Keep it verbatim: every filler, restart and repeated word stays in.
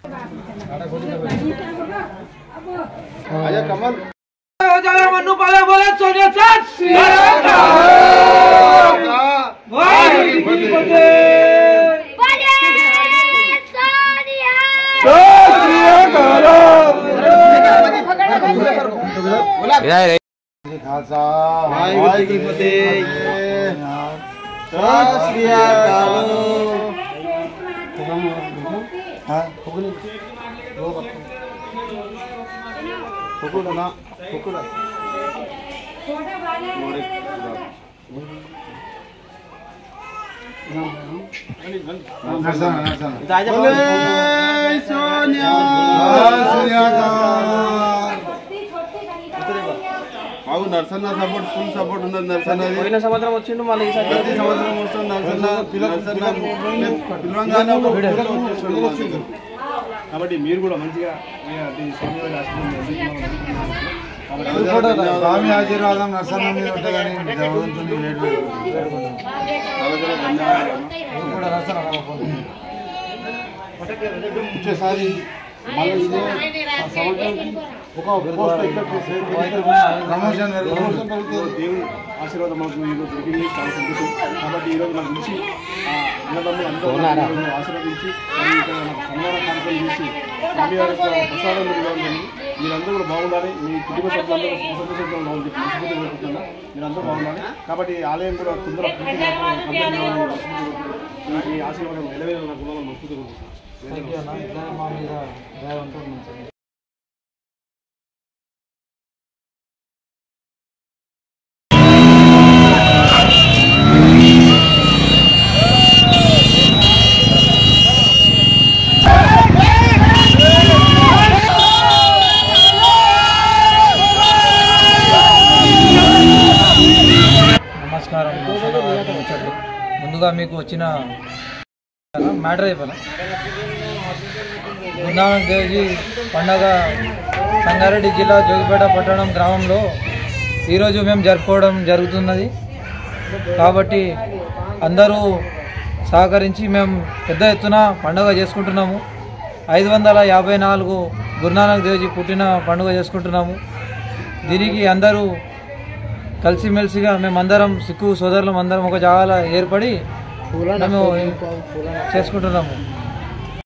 आजा कमल मनु पाले बोले सोनिया चाट खालसा भाई की फतेह सत श्री अकाल हां फुगुल दो फुगुल ना फुगुल छोटा वाले नरसन नरसन बोले सोनिया श्री अकाल आउ नरसना सपोर्ट फुल सपोर्ट ఉంది నర్సన పోయిన సంవత్సరం వచ్చిండు మళ్ళీ ఈసారి ప్రతి సంవత్సరం వస్తుంది నర్సన నర్సన పిలవంగానే ఒక వీడియో వచ్చింది కాబట్టి మీరు కూడా మంచిగా ఈ సోనియా రాష్ట్రం స్వామి ఆశీర్వాదం నర్సన మీద ఉంటదని భగవంతుని వేడుకుంటున్నాను చాలా చాలా ధన్యవాదాలు కూడా నర్సన వచ్చేసారి మళ్ళీ ఇదే సంవత్సరం ఒక పోస్ట్ ప్రమోషన్ ప్రమోషన్ దేవుని ఆశీర్వాదం మాకు ఈరోజు జరిగింది చాలా సంతోషం కాబట్టి ఈరోజు నాకు నుంచి అన్నదమ్ములు అందరూ ఆశీర్వదించి సన్మాన కార్యక్రమం చేసి స్వామి వారి ప్రసాదం జరిగింది మీరందరూ కూడా బాగుండాలి మీ కుటుంబ సభ్యులందరూ సంతోషంగా ఉండాలని చెప్పి మనస్ఫూర్తిగా కోరుకుంటున్నా మీరందరూ బాగుండాలి కాబట్టి ఆలయం కూడా తొందరగా పూర్తి ఈ ఆశీర్వాదం నిలవేళ నాకు ఉండాలని మనస్ఫూర్తిగా కోరుకుంటున్నాను. నమస్కారం. ముందుగా మీకు వచ్చిన మ్యాటర్ అయిపోయినా గురునానక్ దేవ్జీ పండగ సంగారెడ్డి జిల్లా జోగిపేట పట్టణం గ్రామంలో ఈరోజు మేము జరుపుకోవడం జరుగుతున్నది. కాబట్టి అందరూ సహకరించి మేము పెద్ద ఎత్తున పండుగ చేసుకుంటున్నాము. ఐదు వందల యాభై నాలుగు గురునానక్ దేవ్జీ పుట్టిన పండుగ చేసుకుంటున్నాము. దీనికి అందరూ కలిసిమెలిసిగా మేమందరం సిక్కు సోదరులం అందరం ఒక జాగాలో ఏర్పడి మేము చేసుకుంటున్నాము.